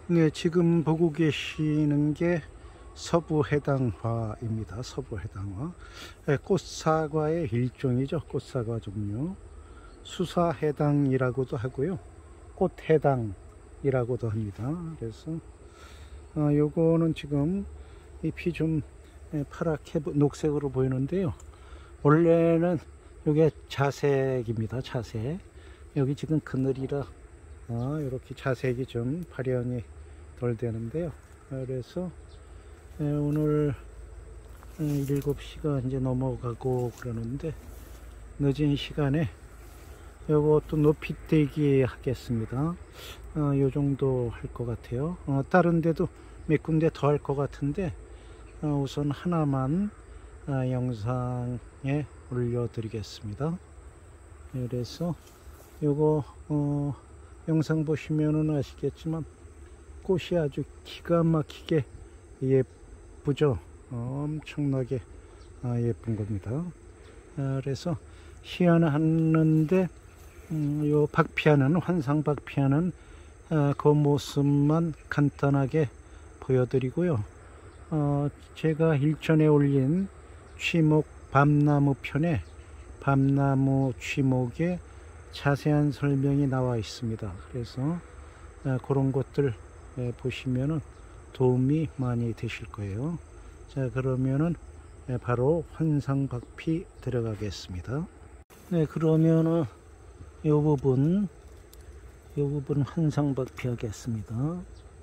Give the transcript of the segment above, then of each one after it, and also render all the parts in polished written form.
네, 지금 보고 계시는 게 서부해당화입니다. 서부해당화. 네, 꽃사과의 일종이죠. 꽃사과 종류. 수사해당이라고도 하고요. 꽃해당이라고도 합니다. 그래서 요거는 지금 잎이 좀 파랗게 녹색으로 보이는데요. 원래는 요게 자색입니다. 자색. 여기 지금 그늘이라 이렇게 자색이 좀 발현이 덜 되는데요. 그래서 오늘 7시가 이제 넘어가고 그러는데 늦은 시간에 요것도 높이 떼기 하겠습니다. 요 정도 할 것 같아요. 다른 데도 몇 군데 더 할 것 같은데 우선 하나만 영상에 올려 드리겠습니다. 그래서 요거 영상 보시면은 아시겠지만 꽃이 아주 기가 막히게 예쁘죠. 엄청나게 예쁜 겁니다. 그래서 희한하는데 요 박피하는 환상 박피하는 그 모습만 간단하게 보여드리고요. 제가 일전에 올린 취목 밤나무 편에 밤나무 취목에 자세한 설명이 나와 있습니다. 그래서 그런 것들 보시면은 도움이 많이 되실 거예요. 자, 그러면은 바로 환상박피 들어가겠습니다. 네, 그러면은 요 부분 환상박피 하겠습니다.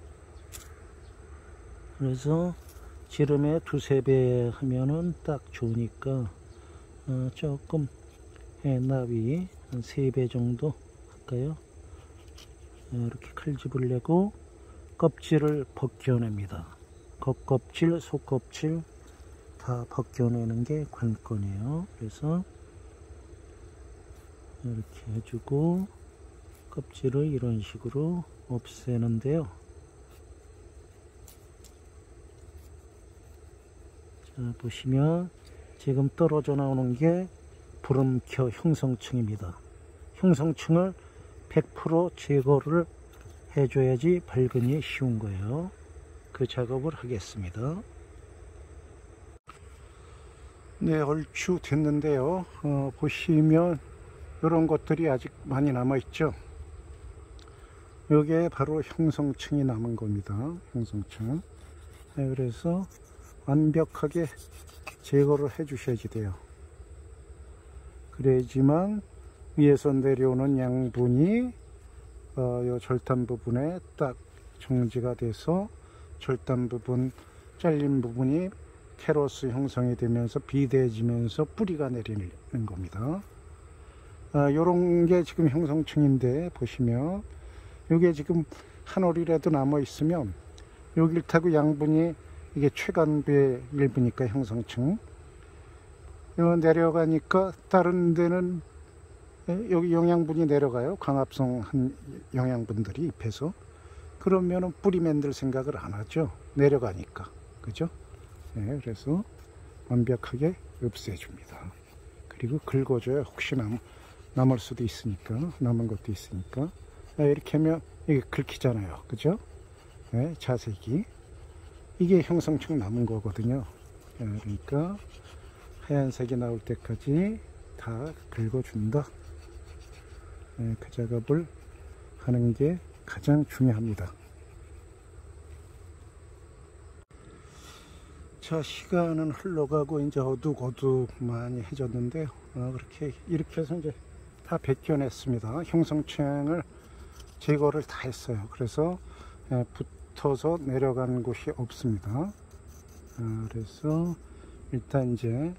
그래서 지름에 2~3배 하면은 딱 좋으니까 조금 나비 한 3배 정도 할까요? 이렇게 칼집을 내고 껍질을 벗겨냅니다. 겉껍질, 속껍질 다 벗겨내는 게 관건이에요. 그래서 이렇게 해주고 껍질을 이런 식으로 없애는데요. 자, 보시면 지금 떨어져 나오는 게 브름켜 형성층입니다. 형성층을 100% 제거를 해줘야지 발근이 쉬운 거예요. 그 작업을 하겠습니다. 네, 얼추 됐는데요. 보시면 이런 것들이 아직 많이 남아 있죠. 이게 바로 형성층이 남은 겁니다. 형성층. 네, 그래서 완벽하게 제거를 해 주셔야지 돼요. 그래야지만 위에서 내려오는 양분이 요 절단 부분에 딱 정지가 돼서 절단 부분, 잘린 부분이 캐로스 형성이 되면서 비대해지면서 뿌리가 내리는 겁니다. 요런 게 지금 형성층인데 보시면 요게 지금 한 올이라도 남아 있으면 여길 타고 양분이 이게 최간부의 일부니까 형성층 내려가니까 다른 데는 여기 영양분이 내려가요. 광합성한 영양분들이 잎에서. 그러면은 뿌리 만들 생각을 안 하죠. 내려가니까. 그죠? 네, 그래서 완벽하게 없애줍니다. 그리고 긁어줘요. 혹시 남을 수도 있으니까. 남은 것도 있으니까. 이렇게 하면 이게 긁히잖아요. 그죠? 네, 자색이. 이게 형성층 남은 거거든요. 그러니까 하얀색이 나올 때까지 다 긁어준다. 그 작업을 하는 게 가장 중요합니다. 자, 시간은 흘러가고 이제 어둑어둑 많이 해졌는데요. 그렇게 이렇게 해서 이제 다 벗겨냈습니다. 형성층을 제거를 다 했어요. 그래서 붙어서 내려간 곳이 없습니다. 그래서 일단 이제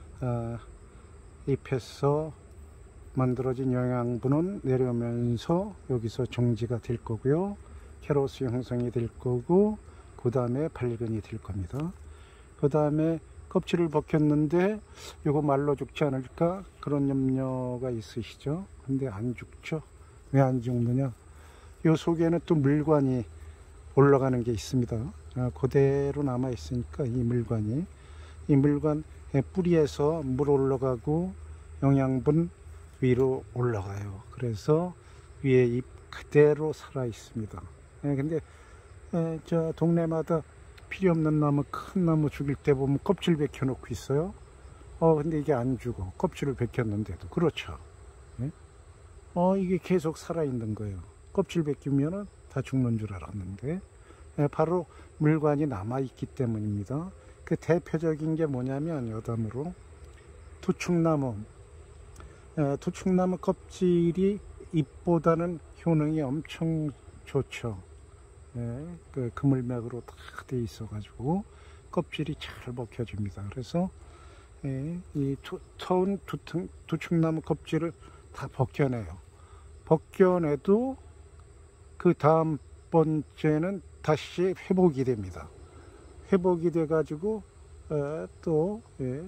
잎에서 만들어진 영양분은 내려오면서 여기서 정지가 될 거고요. 캐로스 형성이 될 거고, 그 다음에 발근이 될 겁니다. 그 다음에 껍질을 벗겼는데 이거 말라 죽지 않을까 그런 염려가 있으시죠? 근데 안 죽죠. 왜 안 죽느냐? 이 속에는 또 물관이 올라가는 게 있습니다. 그대로 남아 있으니까 이 물관 뿌리에서 물 올라가고 영양분 위로 올라가요. 그래서 위에 잎 그대로 살아 있습니다. 근데 저 동네마다 필요 없는 나무, 큰 나무 죽일 때 보면 껍질 벗겨 놓고 있어요. 근데 이게 안 죽어. 껍질을 벗겼는데도. 그렇죠. 예? 이게 계속 살아있는 거예요. 껍질 벗기면은 다 죽는 줄 알았는데, 바로 물관이 남아있기 때문입니다. 그 대표적인 게 뭐냐면, 여담으로, 두충나무. 두충나무 껍질이 잎보다는 효능이 엄청 좋죠. 그 그물맥으로 다 돼 있어 가지고 껍질이 잘 벗겨집니다. 그래서 이 터운 두충나무 껍질을 다 벗겨내요. 벗겨내도 그 다음 번째는 다시 회복이 됩니다. 회복이 돼 가지고 또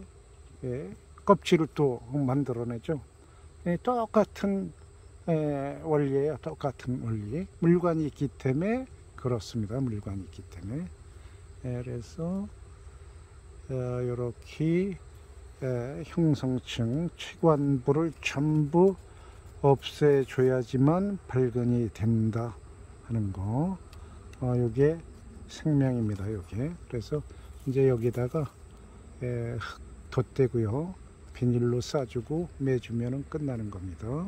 껍질을 또 만들어내죠. 똑같은 원리예요. 똑같은 원리. 물관이 있기 때문에 그렇습니다. 물관이 있기 때문에. 그래서 이렇게 형성층, 치관부를 전부 없애줘야지만 발근이 된다 하는 거. 요게 생명입니다. 요게. 그래서 이제 여기다가 흙 덧대고요. 비닐로 싸주고 매주면 끝나는 겁니다.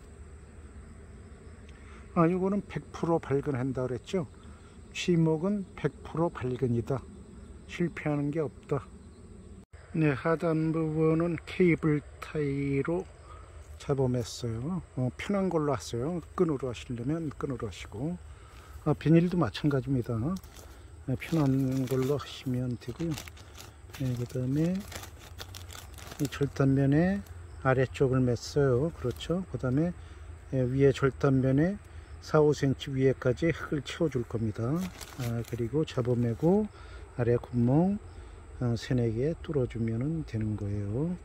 이거는 100% 발근한다 그랬죠. 취목은 100% 발근이다. 실패하는 게 없다. 네, 하단 부분은 케이블 타이로 잡아맸어요. 편한 걸로 하세요. 끈으로 하시려면 끈으로 하시고, 비닐도 마찬가지입니다. 편한 걸로 하시면 되고요. 그 다음에 이 절단면에 아래쪽을 맸어요. 그렇죠. 그 다음에 위에 절단면에 4, 5cm 위에까지 흙을 채워줄 겁니다. 그리고 잡아매고 아래 구멍 3, 4개 뚫어주면 되는 거예요.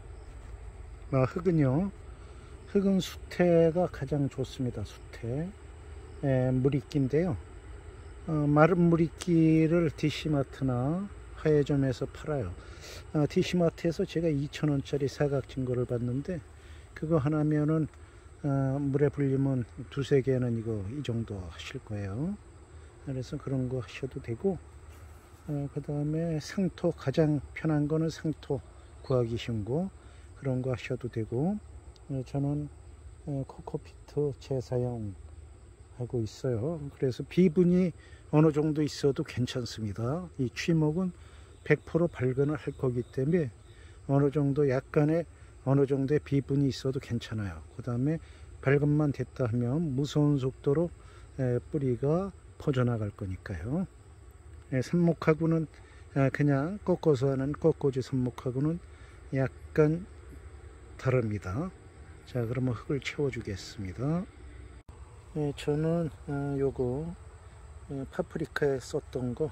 흙은 수태가 가장 좋습니다. 수태. 물이끼인데요. 마른 물이끼를 DC마트나 화훼점에서 팔아요. DC마트에서 제가 2,000원짜리 사각진 거를 봤는데, 그거 하나면은 물에 불리면 2, 3개는 이 정도 하실 거예요. 그래서 그런 거 하셔도 되고, 그 다음에 상토, 가장 편한 거는 상토 구하기 쉬운 거, 그런 거 하셔도 되고, 저는 코코피트 재사용 하고 있어요. 그래서 비분이 어느 정도 있어도 괜찮습니다. 이 취목은 100% 발근을 할 거기 때문에 어느 정도의 비분이 있어도 괜찮아요. 그 다음에 발근만 됐다 하면 무서운 속도로 뿌리가 퍼져나갈 거니까요. 삽목하고는 그냥 꺾어서 하는 꺾어지 삽목하고는 약간 다릅니다. 자, 그러면 흙을 채워 주겠습니다. 저는 요거 파프리카에 썼던 거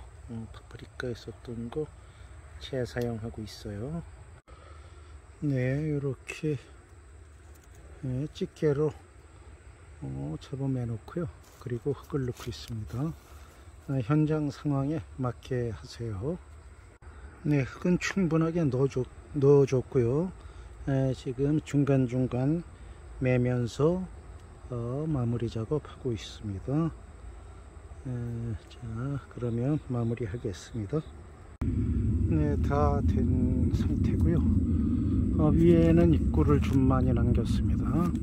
재사용하고 있어요. 네, 이렇게 집게로 잡아매 놓고요. 그리고 흙을 넣고 있습니다. 현장 상황에 맞게 하세요. 네, 흙은 충분하게 넣어줬고요. 지금 중간중간 매면서 마무리 작업하고 있습니다. 자, 그러면 마무리 하겠습니다. 네, 다 된 상태고요. 위에는 입구를 좀 많이 남겼습니다.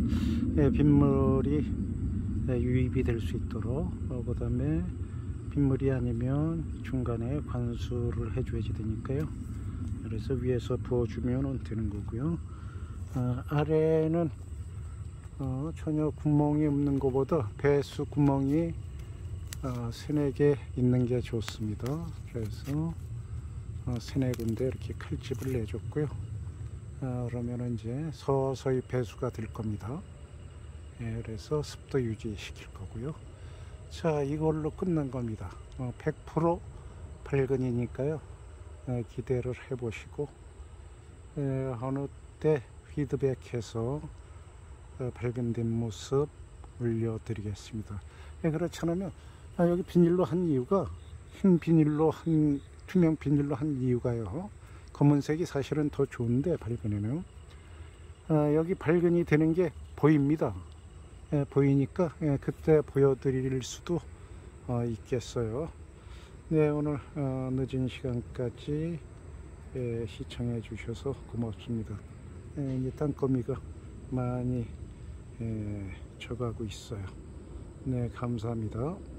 빗물이 유입이 될 수 있도록. 그 다음에 빗물이 아니면 중간에 관수를 해줘야지 되니까요. 그래서 위에서 부어주면 되는 거고요. 아래는 전혀 구멍이 없는 것보다 배수 구멍이 3, 4개 있는 게 좋습니다. 그래서 3, 4군데 이렇게 칼집을 내줬고요. 그러면 이제 서서히 배수가 될 겁니다. 그래서 습도 유지시킬 거고요. 자, 이걸로 끝난 겁니다. 100% 발근이니까요. 기대를 해보시고 어느 때 피드백해서 발견된 모습 올려드리겠습니다. 그렇지 않으면 여기 비닐로 한 이유가, 흰 비닐로 투명 비닐로 한 이유가요, 검은색이 사실은 더 좋은데 발근에는 여기 발근이 되는 게 보입니다. 보이니까 그때 보여드릴 수도 있겠어요. 네, 오늘 늦은 시간까지 시청해 주셔서 고맙습니다. 이 땅거미가 많이 져가고 있어요. 네, 감사합니다.